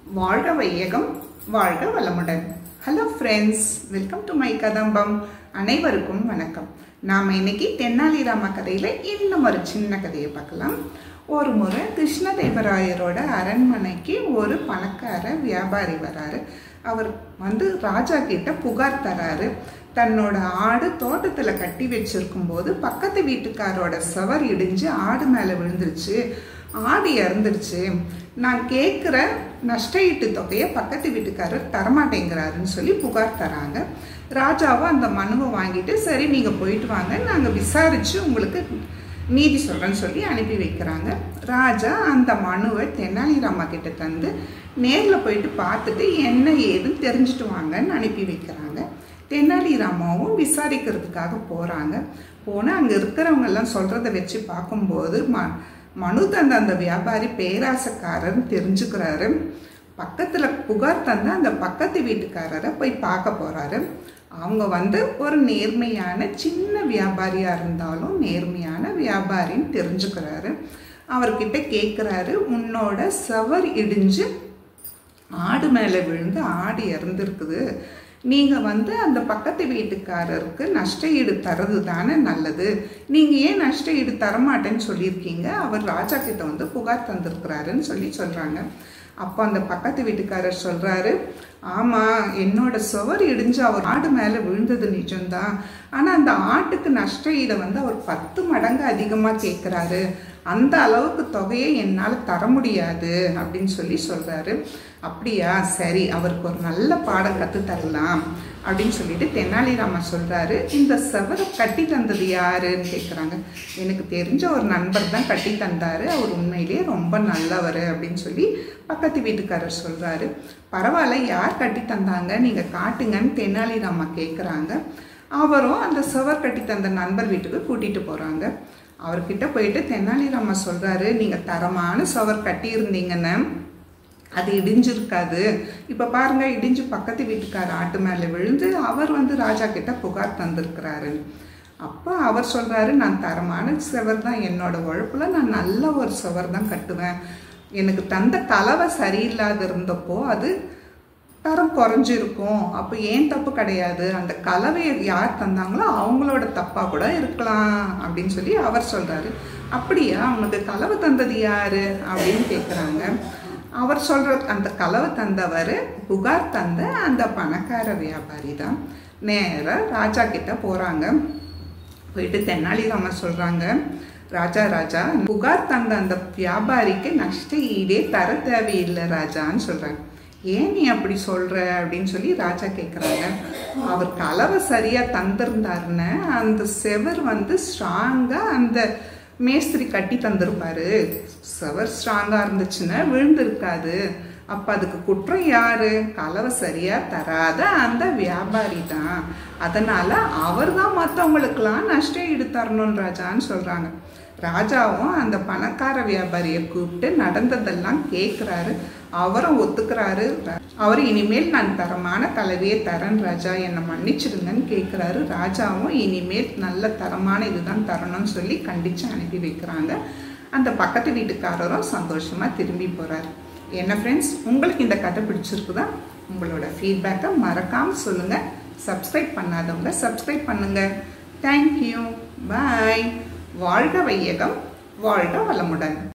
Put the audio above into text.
வாழ்க வையகம் வாழ்க வளமுடன். Hello friends, welcome to my Kadambam. அனைவருக்கும் வணக்கம். நாம் இன்னைக்கு தென்னாலிராம கதையில் இன்னும் ஒரு சின்ன கதையை பார்க்கலாம். ஒரு முறை கிருஷ்ணதேவராயரோட அரண்மனைக்கு ஒரு பணக்கார வியாபாரி வராரு. அவர் ராஜா கிட்ட புகார் தராரு. தன்னோட ஆடு தோட்டத்தில் கட்டி வச்சிருக்கும் போது பக்கத்து வீட்டுக்காரோட சவர் இடிஞ்சு ஆடு மேலே விழுந்துருச்சு, ஆடு இறந்துருச்சு. நான் கேட்குற நஷ்ட ஈட்டு தொகையை பக்கத்து வீட்டுக்காரர் தரமாட்டேங்கிறாருன்னு சொல்லி புகார் தராங்க. ராஜாவும் அந்த மனுவை வாங்கிட்டு, சரி நீங்கள் போயிட்டு வாங்க, நாங்கள் விசாரித்து உங்களுக்கு நீதி சொல்கிறேன்னு சொல்லி அனுப்பி வைக்கிறாங்க. ராஜா அந்த மனுவை தென்னாலிராமா கிட்ட தந்து நேரில் போயிட்டு பார்த்துட்டு என்ன ஏதுன்னு தெரிஞ்சுட்டு வாங்கன்னு அனுப்பி வைக்கிறாங்க. தென்னாலிராமாவும் விசாரிக்கிறதுக்காக போகிறாங்க. போனால் அங்கே இருக்கிறவங்கெல்லாம் சொல்கிறத வச்சு பார்க்கும்போது மனு தந்த அந்த வியாபாரி பேராசக்காரர்னு தெரிஞ்சுக்கிறாரு. பக்கத்தில் புகார் தந்த அந்த பக்கத்து வீட்டுக்காரரை போய் பார்க்க போகிறாரு. அவங்க ஒரு நேர்மையான சின்ன வியாபாரியாக இருந்தாலும் நேர்மையான வியாபாரின்னு தெரிஞ்சுக்கிறாரு. அவர்கிட்ட கேட்குறாரு, உன்னோட சவர் இடிஞ்சு ஆடு மேலே விழுந்து ஆடு இறந்துருக்குது, நீங்கள் அந்த பக்கத்து வீட்டுக்காரருக்கு நஷ்ட ஈடு தரது தானே நல்லது, நீங்கள் ஏன் நஷ்ட ஈடு தரமாட்டேன்னு சொல்லியிருக்கீங்க, அவர் ராஜா கிட்ட புகார் தந்திருக்கிறாருன்னு சொல்கிறாங்க. அப்போ அந்த பக்கத்து வீட்டுக்காரர் சொல்கிறாரு, ஆமாம், என்னோட சுவர் இடிஞ்சு அவர் ஆடு மேலே விழுந்தது நிஜம்தான். ஆனால் அந்த ஆட்டுக்கு நஷ்ட ஈடை அவர் 10 மடங்கு அதிகமாக கேட்குறாரு. அந்த அளவுக்கு தொகையை என்னால் தர முடியாது அப்படின்னு சொல்கிறாரு. அப்படியா, சரி, அவருக்கு ஒரு நல்ல பாடம் கற்றுத்தரலாம் அப்படின்னு சொல்லிட்டு தென்னாலிராமா சொல்கிறாரு. இந்த செவரை கட்டி தந்தது யாருன்னு கேட்குறாங்க. எனக்கு தெரிஞ்ச ஒரு நண்பர் தான் கட்டி தந்தார், அவர் உண்மையிலேயே ரொம்ப நல்லவர் அப்படின்னு சொல்லி பக்கத்து வீட்டுக்காரர் சொல்கிறாரு. பரவாயில்ல, யார் கட்டி தந்தாங்க, நீங்கள் காட்டுங்கன்னு தென்னாலிராமா கேட்குறாங்க. அவரும் அந்த செவர் கட்டி தந்த நண்பர் வீட்டுக்கு கூட்டிகிட்டு போகிறாங்க. அவர்கிட்ட போயிட்டு தென்னாலிராமா சொல்கிறாரு, நீங்கள் தரமான சுவர் கட்டியிருந்தீங்கன்னு அது இடிஞ்சிருக்காது, இப்போ பாருங்கள் இடிஞ்சு பக்கத்து வீட்டுக்கார ஆட்டு மேலே விழுந்து அவர் ராஜா கிட்ட புகார் தந்திருக்கிறாரு. அப்போ அவர் சொல்கிறாரு, நான் தரமான சுவர் தான், என்னோட உழைப்புல நான் நல்ல ஒரு சுவர் தான் கட்டுவேன். எனக்கு தந்த கலவை சரியில்லாத இருந்தப்போ அது தரம் குறைஞ்சிருக்கும், அப்போ ஏன் தப்பு கிடையாது, அந்த கலவையை யார் தந்தாங்களோ அவங்களோட தப்பாக கூட இருக்கலாம் அப்படின்னு சொல்லி அவர் சொல்கிறாரு. அப்படியா, அவனுக்கு கலவை தந்தது யாரு அப்படின்னு கேட்குறாங்க. அவர் சொல்கிற அந்த கலவை தந்தவர் புகார் தந்த அந்த பணக்கார வியாபாரி தான். நேராக ராஜா கிட்ட போகிறாங்க. போயிட்டு தென்னாலிராமா சொல்கிறாங்க, ராஜா, புகார் தந்த அந்த வியாபாரிக்கு நஷ்ட ஈடே தர தேவையில்லை ராஜான்னு சொல்கிறாங்க. ஏன் நீ அப்படி சொல்கிற அப்படின்னு சொல்லி ராஜா கேட்குறாங்க. அவர் கலவை சரியாக தந்திருந்தாருன்னு அந்த செவர் ஸ்ட்ராங்காக அந்த மேஸ்திரி கட்டி தந்திருப்பாரு. செவர் ஸ்ட்ராங்காக இருந்துச்சுன்னா விழுந்திருக்காது. அப்போ அதுக்கு குற்றம் யாரு, கலவை சரியாக தராத அந்த வியாபாரி தான். அதனால் அவர் தான் மற்றவங்களுக்கெல்லாம் நஷ்டம் ஈடு தரணும்னு ராஜான்னு சொல்கிறாங்க. ராஜாவும் அந்த பணக்கார வியாபாரியை கூப்பிட்டு நடந்ததெல்லாம் கேட்குறாரு. அவரும் ஒத்துக்கிறாரு. அவர் இனிமேல் நான் தரமான கலவையை தரேன் ராஜா, என்னை மன்னிச்சிடுங்கன்னு கேட்குறாரு. ராஜாவும் இனிமேல் நல்ல தரமான இதுதான் தரணும்னு சொல்லி கண்டித்து அனுப்பி வைக்கிறாங்க. அந்த பக்கத்து வீட்டுக்காரரும் சந்தோஷமாக திரும்பி போகிறார். என்ன ஃப்ரெண்ட்ஸ், உங்களுக்கு இந்த கதை பிடிச்சிருக்குதா? உங்களோட ஃபீட்பேக்கை மறக்காமல் சொல்லுங்கள். சப்ஸ்கிரைப் பண்ணாதவங்க சப்ஸ்கிரைப் பண்ணுங்கள். Thank you, bye. வாழ்க வையகம் வாழ்க வளமுடன்.